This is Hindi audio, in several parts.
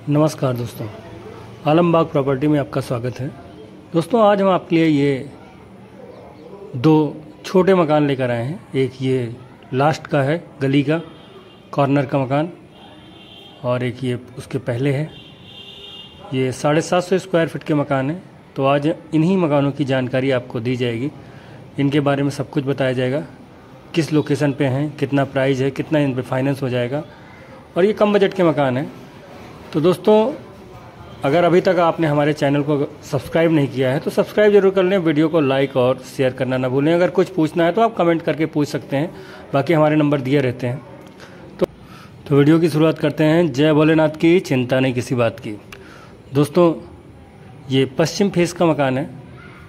नमस्कार दोस्तों, आलमबाग प्रॉपर्टी में आपका स्वागत है। दोस्तों, आज हम आपके लिए ये दो छोटे मकान लेकर आए हैं। एक ये लास्ट का है, गली का कॉर्नर का मकान, और एक ये उसके पहले है। ये 750 स्क्वायर फीट के मकान है। तो आज इन्हीं मकानों की जानकारी आपको दी जाएगी। इनके बारे में सब कुछ बताया जाएगा, किस लोकेशन पे हैं, कितना प्राइस है, कितना इन पे फाइनेंस हो जाएगा, और ये कम बजट के मकान हैं। तो दोस्तों, अगर अभी तक आपने हमारे चैनल को सब्सक्राइब नहीं किया है तो सब्सक्राइब जरूर कर लें। वीडियो को लाइक और शेयर करना ना भूलें। अगर कुछ पूछना है तो आप कमेंट करके पूछ सकते हैं, बाकी हमारे नंबर दिए रहते हैं। तो वीडियो की शुरुआत करते हैं। जय भोलेनाथ की, चिंता नहीं किसी बात की। दोस्तों, ये पश्चिम फेस का मकान है।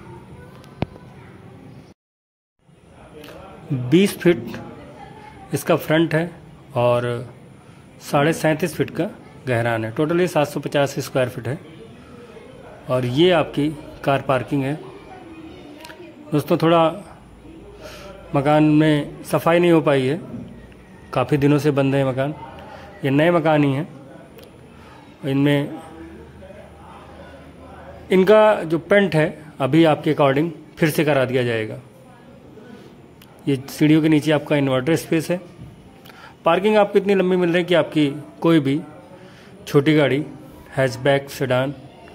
20 फीट इसका फ्रंट है और 37.5 फीट का गहरान है। टोटली 750 स्क्वायर फीट है और ये आपकी कार पार्किंग है। दोस्तों, थोड़ा मकान में सफाई नहीं हो पाई है, काफ़ी दिनों से बंद है मकान। ये नए मकान ही हैं। इनमें इनका जो पेंट है अभी आपके अकॉर्डिंग फिर से करा दिया जाएगा। ये सीढ़ियों के नीचे आपका इन्वर्टर स्पेस है। पार्किंग आपको इतनी लंबी मिल रही है कि आपकी कोई भी छोटी गाड़ी, हैचबैक, सेडान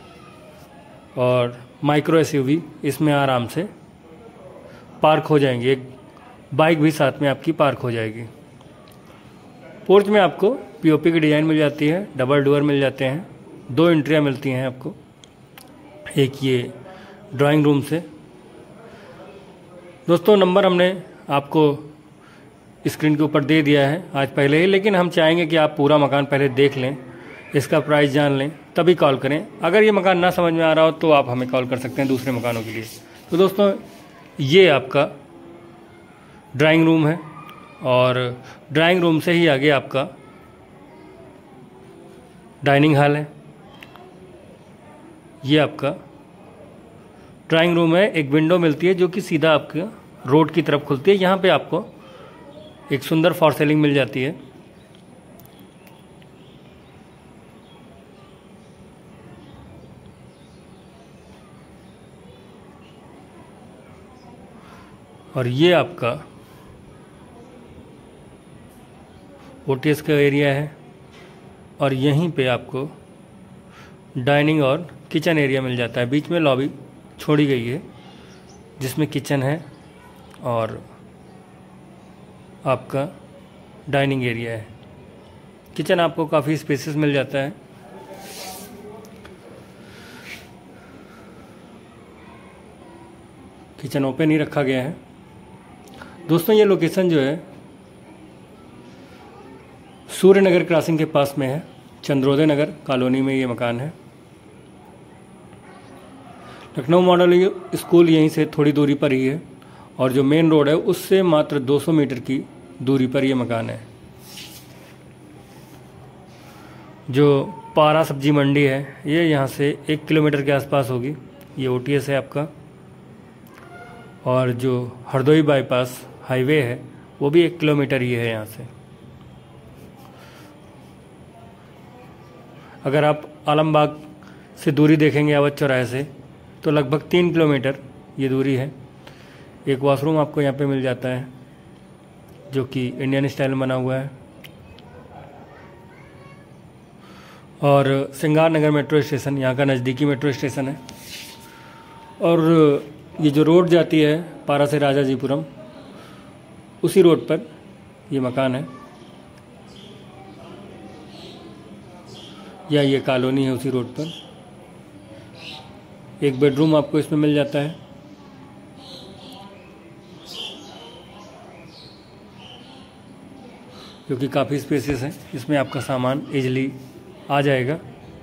और माइक्रो एसयूवी इसमें आराम से पार्क हो जाएंगी। एक बाइक भी साथ में आपकी पार्क हो जाएगी। पोर्च में आपको पीओपी की डिज़ाइन मिल जाती है, डबल डोर मिल जाते हैं, 2 एंट्रियाँ मिलती हैं आपको। एक ये ड्राइंग रूम से। दोस्तों, नंबर हमने आपको स्क्रीन के ऊपर दे दिया है आज पहले ही, लेकिन हम चाहेंगे कि आप पूरा मकान पहले देख लें, इसका प्राइस जान लें, तभी कॉल करें। अगर ये मकान ना समझ में आ रहा हो तो आप हमें कॉल कर सकते हैं दूसरे मकानों के लिए। तो दोस्तों, ये आपका ड्राइंग रूम है और ड्राइंग रूम से ही आगे आपका डाइनिंग हॉल है। ये आपका ड्राइंग रूम है। एक विंडो मिलती है जो कि सीधा आपका रोड की तरफ खुलती है। यहाँ पे आपको एक सुंदर फॉर सेलिंग मिल जाती है। और ये आपका ओटीएस का एरिया है और यहीं पे आपको डाइनिंग और किचन एरिया मिल जाता है। बीच में लॉबी छोड़ी गई है जिसमें किचन है और आपका डाइनिंग एरिया है। किचन आपको काफ़ी स्पेसेस मिल जाता है। किचन ओपन ही रखा गया है। दोस्तों, ये लोकेशन जो है सूर्य नगर क्रॉसिंग के पास में है। चंद्रोदय नगर कॉलोनी में ये मकान है। लखनऊ मॉडल स्कूल यहीं से थोड़ी दूरी पर ही है और जो मेन रोड है उससे मात्र 200 मीटर की दूरी पर ये मकान है। जो पारा सब्जी मंडी है ये यहाँ से 1 किलोमीटर के आसपास होगी। ये ओटीएस है आपका। और जो हरदोई बाईपास हाईवे है वो भी 1 किलोमीटर ही है यहाँ से। अगर आप आलमबाग से दूरी देखेंगे अवध चौराहे से तो लगभग 3 किलोमीटर ये दूरी है। एक वॉशरूम आपको यहाँ पे मिल जाता है जो कि इंडियन स्टाइल में बना हुआ है। और सिंगार नगर मेट्रो स्टेशन यहाँ का नज़दीकी मेट्रो स्टेशन है। और ये जो रोड जाती है पारा से राजाजीपुरम, उसी रोड पर ये मकान है, या ये कॉलोनी है उसी रोड पर। एक बेडरूम आपको इसमें मिल जाता है। क्योंकि काफ़ी स्पेसेस हैं, इसमें आपका सामान इजीली आ जाएगा।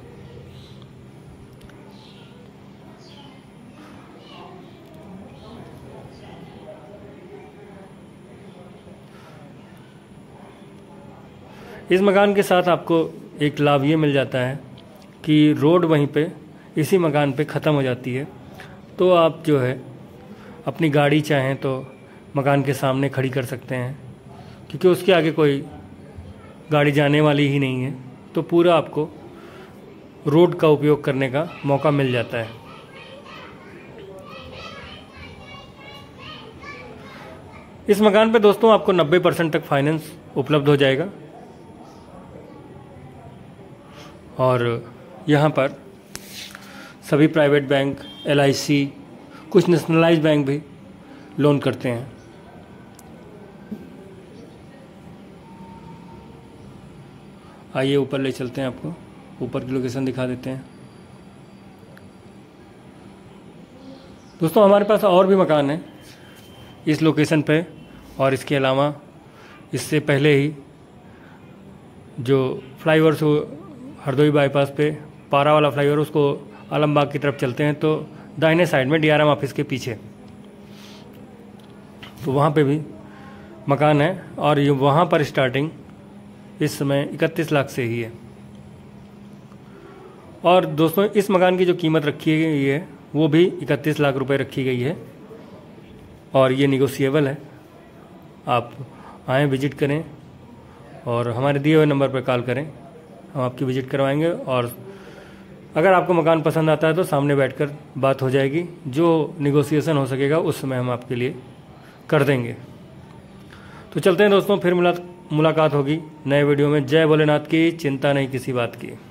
इस मकान के साथ आपको एक लाभ ये मिल जाता है कि रोड वहीं पे इसी मकान पे ख़त्म हो जाती है। तो आप जो है अपनी गाड़ी चाहें तो मकान के सामने खड़ी कर सकते हैं, क्योंकि उसके आगे कोई गाड़ी जाने वाली ही नहीं है। तो पूरा आपको रोड का उपयोग करने का मौका मिल जाता है। इस मकान पे दोस्तों आपको 90% तक फाइनेंस उपलब्ध हो जाएगा और यहाँ पर सभी प्राइवेट बैंक, LIC, कुछ नेशनलाइज्ड बैंक भी लोन करते हैं। आइए ऊपर ले चलते हैं, आपको ऊपर की लोकेशन दिखा देते हैं। दोस्तों हमारे पास और भी मकान हैं इस लोकेशन पे, और इसके अलावा इससे पहले ही जो फ्लाईओवर से हरदोई बाईपास पे पारा वाला फ्लाईओवर, उसको आलमबाग की तरफ चलते हैं तो दाहिने साइड में DRM ऑफिस के पीछे, तो वहाँ पे भी मकान है और ये वहाँ पर स्टार्टिंग इस समय 31 लाख से ही है। और दोस्तों इस मकान की जो कीमत रखी गई है वो भी 31 लाख रुपए रखी गई है और ये निगोशिएबल है। आप आएँ, विजिट करें और हमारे दिए हुए नंबर पर कॉल करें, हम आपकी विजिट करवाएंगे। और अगर आपको मकान पसंद आता है तो सामने बैठकर बात हो जाएगी, जो निगोशिएशन हो सकेगा उस समय हम आपके लिए कर देंगे। तो चलते हैं दोस्तों, फिर मुलाकात होगी नए वीडियो में। जय भोलेनाथ की, चिंता नहीं किसी बात की।